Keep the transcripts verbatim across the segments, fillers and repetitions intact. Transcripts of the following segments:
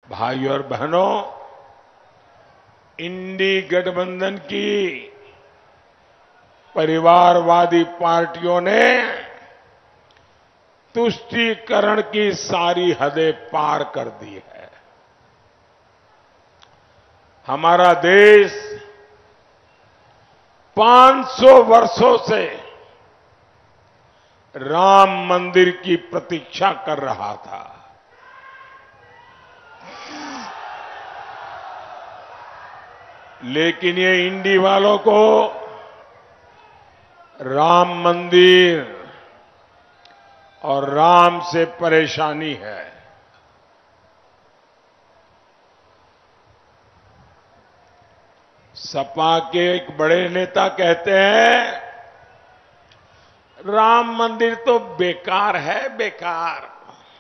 भाइयों और बहनों, इंडी गठबंधन की परिवारवादी पार्टियों ने तुष्टीकरण की सारी हदें पार कर दी है। हमारा देश पाँच सौ वर्षों से राम मंदिर की प्रतीक्षा कर रहा था। लेकिन ये इंडी वालों को राम मंदिर और राम से परेशानी है। सपा के एक बड़े नेता कहते हैं राम मंदिर तो बेकार है, बेकार।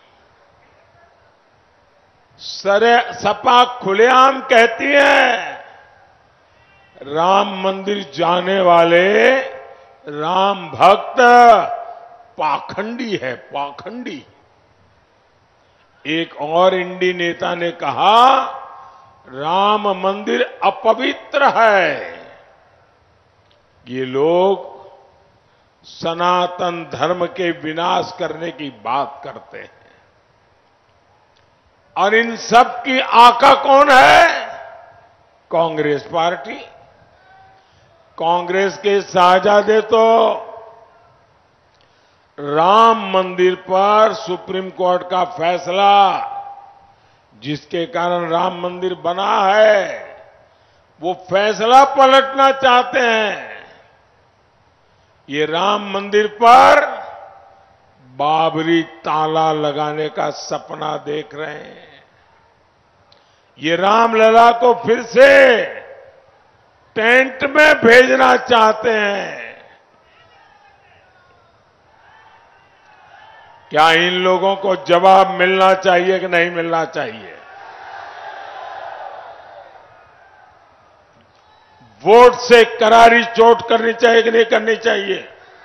सरे सपा खुलेआम कहती है राम मंदिर जाने वाले राम भक्त पाखंडी है, पाखंडी। एक और इंडी नेता ने कहा राम मंदिर अपवित्र है। ये लोग सनातन धर्म के विनाश करने की बात करते हैं। और इन सब की आका कौन है? कांग्रेस पार्टी। कांग्रेस के शाहजादे तो राम मंदिर पर सुप्रीम कोर्ट का फैसला, जिसके कारण राम मंदिर बना है, वो फैसला पलटना चाहते हैं। ये राम मंदिर पर बाबरी ताला लगाने का सपना देख रहे हैं। ये रामलला को फिर से टेंट में भेजना चाहते हैं। क्या इन लोगों को जवाब मिलना चाहिए कि नहीं मिलना चाहिए? वोट से करारी चोट करनी चाहिए कि नहीं करनी चाहिए?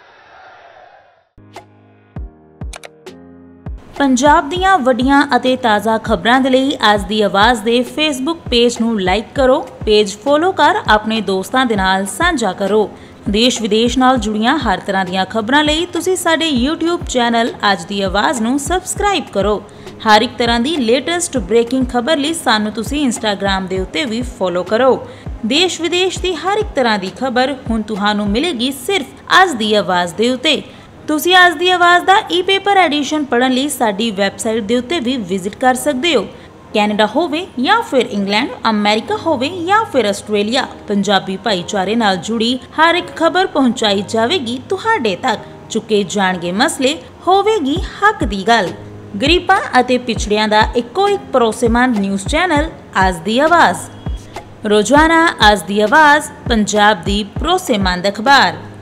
पंजाब ਦੀਆਂ ਵੱਡੀਆਂ ਅਤੇ ਤਾਜ਼ਾ ਖਬਰਾਂ ਦੇ ਲਈ ਅੱਜ ਦੀ ਆਵਾਜ਼ ਦੇ ਫੇਸਬੁੱਕ ਪੇਜ ਨੂੰ ਲਾਈਕ ਕਰੋ, ਪੇਜ ਫੋਲੋ ਕਰ ਆਪਣੇ ਦੋਸਤਾਂ ਦੇ ਨਾਲ ਸਾਂਝਾ ਕਰੋ। ਦੇਸ਼ ਵਿਦੇਸ਼ ਨਾਲ ਜੁੜੀਆਂ ਹਰ ਤਰ੍ਹਾਂ ਦੀਆਂ ਖਬਰਾਂ ਲਈ ਤੁਸੀਂ ਸਾਡੇ YouTube ਚੈਨਲ ਅੱਜ ਦੀ ਆਵਾਜ਼ ਨੂੰ ਸਬਸਕ੍ਰਾਈਬ ਕਰੋ। ਹਰ ਇੱਕ ਤਰ੍ਹਾਂ ਦੀ ਲੇਟੈਸਟ ਬ੍ਰੇਕਿੰਗ ਖਬਰ ਲਈ ਸਾਨੂੰ ਤੁਸੀਂ Instagram ਦੇ ਉੱਤੇ ਵੀ ਫੋਲੋ ਕਰੋ। ਦੇਸ਼ ਵਿਦੇਸ਼ ਦੀ ਹਰ ਇੱਕ ਤਰ੍ਹਾਂ ਦੀ ਖਬਰ ਹੁਣ ਤੁਹਾਨੂੰ ਮਿਲੇਗੀ ਸਿਰਫ ਅੱਜ ਦੀ ਆਵਾਜ਼ ਦੇ ਉੱਤੇ। ਤੁਸੀਂ ਅੱਜ ਦੀ ਆਵਾਜ਼ ਦਾ ਈ ਪੇਪਰ ਐਡੀਸ਼ਨ ਪੜ੍ਹਨ ਲਈ ਸਾਡੀ ਵੈਬਸਾਈਟ ਦੇ ਉੱਤੇ ਵੀ ਵਿਜ਼ਿਟ ਕਰ ਸਕਦੇ ਹੋ। ਕੈਨੇਡਾ ਹੋਵੇ ਜਾਂ ਫਿਰ ਇੰਗਲੈਂਡ, ਅਮਰੀਕਾ ਹੋਵੇ ਜਾਂ ਫਿਰ ਆਸਟ੍ਰੇਲੀਆ, ਪੰਜਾਬੀ ਭਾਈਚਾਰੇ ਨਾਲ ਜੁੜੀ ਹਰ ਇੱਕ ਖਬਰ ਪਹੁੰਚਾਈ ਜਾਵੇਗੀ ਤੁਹਾਡੇ ਤੱਕ। ਚੁੱਕੇ ਜਾਣਗੇ ਮਸਲੇ, ਹੋਵੇਗੀ ਹੱਕ ਦੀ ਗੱਲ। ਗਰੀਬਾਂ ਅਤੇ ਪਿਛੜਿਆਂ ਦਾ ਇੱਕੋ ਇੱਕ ਭਰੋਸੇਮੰਦ ਨਿਊਜ਼ ਚੈਨਲ ਅੱਜ ਦੀ ਆਵਾਜ਼। ਰੋਜ਼ਾਨਾ ਅੱਜ ਦੀ ਆਵਾਜ਼, ਪੰਜਾਬ ਦੀ ਭਰੋਸੇਮੰਦ ਅਖਬਾਰ।